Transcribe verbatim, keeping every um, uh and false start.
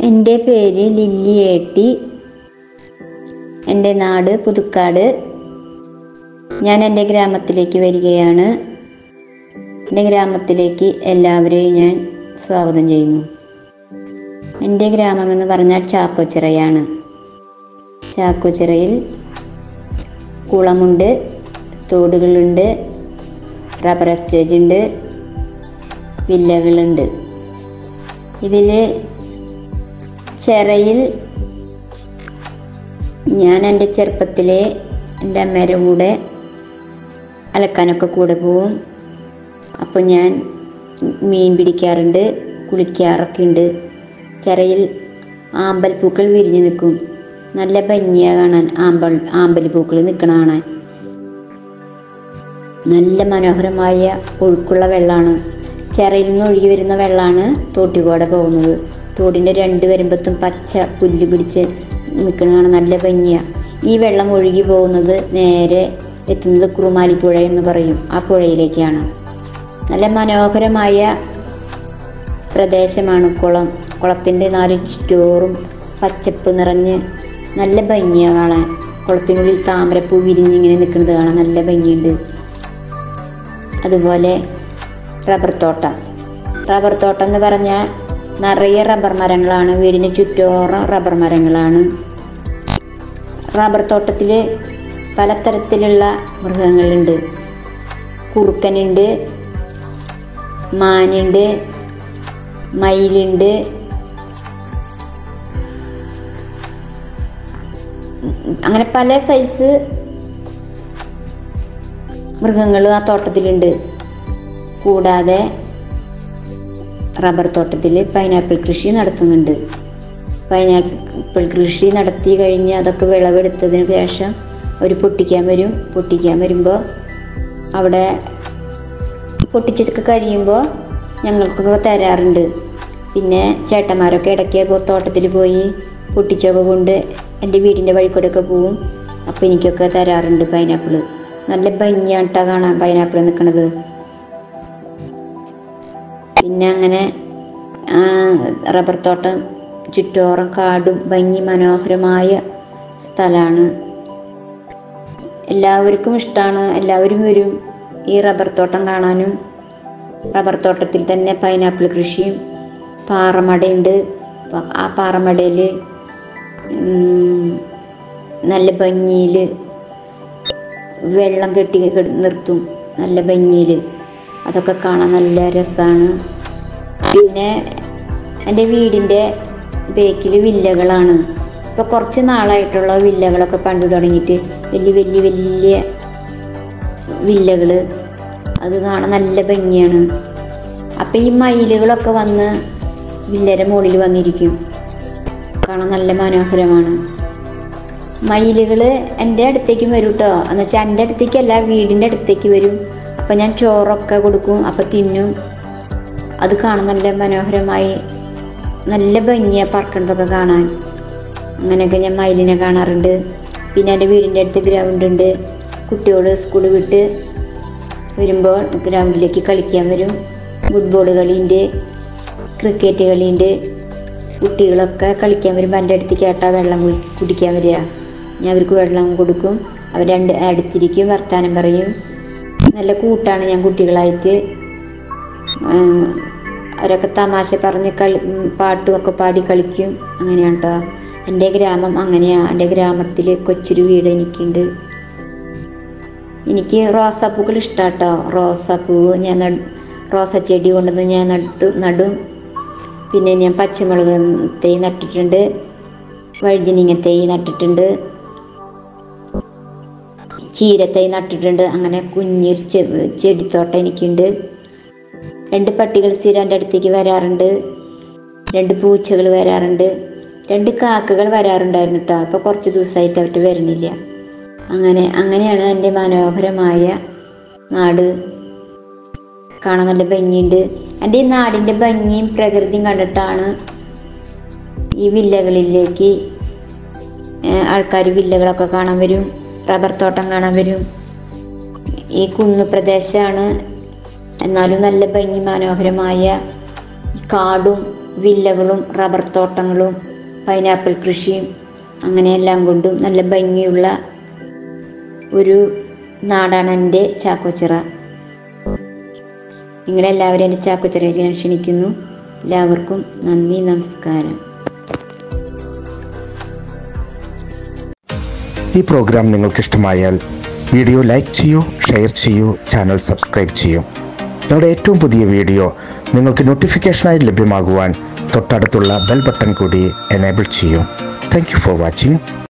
എൻ്റെ പേര് ലില്ലി ഏട്ടി. എൻ്റെ നാട് പുതുക്കാട്. ഞാൻ എൻ്റെ ഗ്രാമത്തിലേക്ക് വരികയാണ്. എൻ്റെ ഗ്രാമത്തിലേക്ക് എല്ലാവരെയും ഞാൻ സ്വാഗതം ചെയ്യുന്നു. എൻ്റെ ഗ്രാമമെന്ന് പറഞ്ഞാൽ ചാക്കോച്ചിറയാണ്. ചാക്കോച്ചിറയിൽ കുളമുണ്ട്, തോടുകളുണ്ട്, റബ്ബർ എസ്റ്റേറ്റ് ഉണ്ട്, വില്ലകളുണ്ട്. ഇതിൽ ചിറയിൽ ഞാൻ എൻ്റെ ചെറുപ്പത്തിലെ എൻ്റെ അമ്മയുടെ കൂടെ അലക്കാനൊക്കെ കൂടെ പോവും. അപ്പോൾ ഞാൻ മീൻ പിടിക്കാറുണ്ട്, കുളിക്കാറൊക്കെ ഉണ്ട്. ചിറയിൽ ആമ്പൽപ്പൂക്കൾ വിരിഞ്ഞ് നിൽക്കും. നല്ല ഭംഗിയാണ് കാണാൻ. ആമ്പൽ ആമ്പൽ പൂക്കൾ നിൽക്കണ കാണാൻ നല്ല മനോഹരമായ ഒഴുക്കുള്ള വെള്ളമാണ്. ചിറയിൽ നിന്ന് ഒഴുകി വരുന്ന വെള്ളമാണ് തോട്ടിക്കൂടെ പോകുന്നത്. തോടിൻ്റെ രണ്ട് വരുമ്പത്തും പച്ച പുല്ല് പിടിച്ച് നിൽക്കുന്നതാണ് നല്ല ഭംഗിയാണ്. ഈ വെള്ളം ഒഴുകി പോകുന്നത് നേരെ എത്തുന്നത് കുറുമാലിപ്പുഴ എന്ന് പറയും. ആ പുഴയിലേക്കാണ്. നല്ല മനോഹരമായ പ്രദേശമാണ് കുളം. കുളത്തിൻ്റെ നാല് ചുറ്റോറും പച്ചപ്പ് നിറഞ്ഞ് നല്ല ഭംഗിയാണ് കാണാൻ. കുളത്തിനുള്ളിൽ താമരപ്പൂ വിരിഞ്ഞിങ്ങനെ നിൽക്കുന്നത് കാണാൻ നല്ല ഭംഗിയുണ്ട്. അതുപോലെ റബ്ബർ തോട്ടം. റബ്ബർ തോട്ടം എന്ന് പറഞ്ഞാൽ നിറയെ റബ്ബർ മരങ്ങളാണ്. വീടിന് ചുറ്റോറും റബ്ബർ മരങ്ങളാണ്. റബ്ബർ തോട്ടത്തിൽ പലതരത്തിലുള്ള മൃഗങ്ങളുണ്ട്. കുറുക്കനുണ്ട്, മാനുണ്ട്, മയിലുണ്ട്, അങ്ങനെ പല സൈസ് മൃഗങ്ങൾ ആ തോട്ടത്തിലുണ്ട്. കൂടാതെ റബ്ബർ തോട്ടത്തിൽ പൈനാപ്പിൾ കൃഷി നടത്തുന്നുണ്ട്. പൈനാപ്പിൾ കൃഷി നടത്തി കഴിഞ്ഞ് അതൊക്കെ വിളവെടുത്തതിന് ശേഷം അവർ പൊട്ടിക്കാൻ വരും. പൊട്ടിക്കാൻ വരുമ്പോൾ അവിടെ പൊട്ടിച്ചൊക്കെ കഴിയുമ്പോൾ ഞങ്ങൾക്കൊക്കെ തരാറുണ്ട്. പിന്നെ ചേട്ടന്മാരൊക്കെ ഇടയ്ക്ക് തോട്ടത്തിൽ പോയി പൊട്ടിച്ചൊക്കെ കൊണ്ട് എൻ്റെ വീടിൻ്റെ വഴിക്കൂടെയൊക്കെ പോവും. അപ്പോൾ എനിക്കൊക്കെ തരാറുണ്ട് പൈനാപ്പിൾ. നല്ല ഭംഗിയാണ് കേട്ടോ കാണാൻ പൈനാപ്പിൾ നിൽക്കണത്. പിന്നെ അങ്ങനെ റബ്ബർ തോട്ടം ചുറ്റോറം കാടും ഭംഗി മനോഹരമായ സ്ഥലമാണ്. എല്ലാവർക്കും ഇഷ്ടമാണ്. എല്ലാവരും വരും ഈ റബ്ബർ തോട്ടം കാണാനും. റബ്ബർ തോട്ടത്തിൽ തന്നെ പൈനാപ്പിൾ കൃഷിയും പാറമടയുണ്ട്. ആ പാറമടയിൽ നല്ല ഭംഗിയിൽ വെള്ളം കെട്ടി നിർത്തും. നല്ല ഭംഗിയിൽ അതൊക്കെ കാണാൻ നല്ല രസമാണ്. പിന്നെ എൻ്റെ വീടിൻ്റെ ബേക്കിൽ വില്ലകളാണ്. ഇപ്പോൾ കുറച്ച് നാളായിട്ടുള്ള വില്ലകളൊക്കെ പണ്ട് തുടങ്ങിയിട്ട് വലിയ വലിയ വലിയ വില്ലകൾ. അത് കാണാൻ നല്ല ഭംഗിയാണ്. അപ്പം ഈ മയിലുകളൊക്കെ വന്ന് വില്ലയുടെ മുകളിൽ വന്നിരിക്കും. കാണാൻ നല്ല മനോഹരമാണ്. മയിലുകൾ എൻ്റെ അടുത്തേക്കും വരും കേട്ടോ. എന്ന് വെച്ചാൽ എൻ്റെ അടുത്തേക്കല്ല, വീടിൻ്റെ അടുത്തേക്ക് വരും. അപ്പം ഞാൻ ചോറൊക്കെ കൊടുക്കും. അപ്പം തിന്നും. അത് കാണാൻ നല്ല മനോഹരമായി നല്ല ഭംഗിയാണ് പറക്കണതൊക്കെ കാണാൻ. അങ്ങനെയൊക്കെ ഞാൻ മയിലിനെ കാണാറുണ്ട്. പിന്നെ എൻ്റെ വീടിൻ്റെ അടുത്ത് ഗ്രൗണ്ട് ഉണ്ട്. കുട്ടികൾ സ്കൂൾ വിട്ട് വരുമ്പോൾ ഗ്രൗണ്ടിലേക്ക് കളിക്കാൻ വരും. ഫുട്ബോൾ കളിയുണ്ട്, ക്രിക്കറ്റ് കളിയുണ്ട്. കുട്ടികളൊക്കെ കളിക്കാൻ വരുമ്പോൾ എൻ്റെ അടുത്തേക്ക് ഏട്ടാ വെള്ളം കുടിക്കാൻ വരിക. ഞാൻ അവർക്ക് വെള്ളം കൊടുക്കും. അവർ രണ്ട് അടുത്തിരിക്കും, വർത്താനം പറയും. നല്ല കൂട്ടാണ് ഞാൻ കുട്ടികളായിട്ട്. അവരൊക്കെ തമാശ പറഞ്ഞ് കളി പാട്ടുമൊക്കെ പാടി കളിക്കും. അങ്ങനെയാണ് കേട്ടോ എൻ്റെ ഗ്രാമം. അങ്ങനെയാണ്. എൻ്റെ ഗ്രാമത്തിൽ കൊച്ചൊരു വീട് എനിക്കുണ്ട്. എനിക്ക് റോസാപ്പൂക്കൾ ഇഷ്ടമാണ് കേട്ടോ. റോസാപ്പൂവ് ഞാൻ ന റോസാച്ചെടി കൊണ്ടുവന്ന് ഞാൻ നട്ടു നടും. പിന്നെ ഞാൻ പച്ചമുളക് തൈ നട്ടിട്ടുണ്ട്, വഴുതനങ്ങ തൈ നട്ടിട്ടുണ്ട്, ചീരത്തൈ നട്ടിട്ടുണ്ട്. അങ്ങനെ കുഞ്ഞൊരു ചെ ചെടിത്തോട്ടം എനിക്കുണ്ട്. രണ്ട് പട്ടികൾ സ്ഥിരം എൻ്റെ അടുത്തേക്ക് വരാറുണ്ട്. രണ്ട് പൂച്ചകൾ വരാറുണ്ട്. രണ്ട് കാക്കകൾ വരാറുണ്ടായിരുന്നു കേട്ടോ. അപ്പോൾ കുറച്ച് ദിവസമായിട്ട് അവർ വരുന്നില്ല. അങ്ങനെ അങ്ങനെയാണ് എൻ്റെ മനോഹരമായ നാട്. കാണാൻ നല്ല ഭംഗിയുണ്ട്. എൻ്റെ ഈ നാടിൻ്റെ ഭംഗിയും പ്രകൃതിയും കണ്ടിട്ടാണ് ഈ വില്ലകളിലേക്ക് ആൾക്കാർ വില്ലകളൊക്കെ കാണാൻ വരും. റബ്ബർ തോട്ടം കാണാൻ വരും. ഈ കുന്നു പ്രദേശമാണ്. എന്നാലും നല്ല ഭംഗി മനോഹരമായ കാടും വില്ലകളും റബ്ബർ തോട്ടങ്ങളും പൈനാപ്പിൾ കൃഷിയും അങ്ങനെയെല്ലാം കൊണ്ടും നല്ല ഭംഗിയുള്ള ഒരു നാടാണ് എൻ്റെ ചാക്കോച്ചിറ. നിങ്ങളെല്ലാവരും എൻ്റെ ചാക്കോച്ചിറയിലേക്ക് ഞാൻ ക്ഷണിക്കുന്നു. എല്ലാവർക്കും നന്ദി, നമസ്കാരം. ഈ പ്രോഗ്രാം നിങ്ങൾക്കിഷ്ടമായാൽ വീഡിയോ ലൈക്ക് ചെയ്യൂ, ഷെയർ ചെയ്യൂ, ചാനൽ സബ്സ്ക്രൈബ് ചെയ്യൂ. ഞങ്ങളുടെ ഏറ്റവും പുതിയ വീഡിയോ നിങ്ങൾക്ക് നോട്ടിഫിക്കേഷനായി ലഭ്യമാകുവാൻ തൊട്ടടുത്തുള്ള ബെൽ ബട്ടൺ കൂടി എനേബിൾ ചെയ്യൂ. Thank you for watching.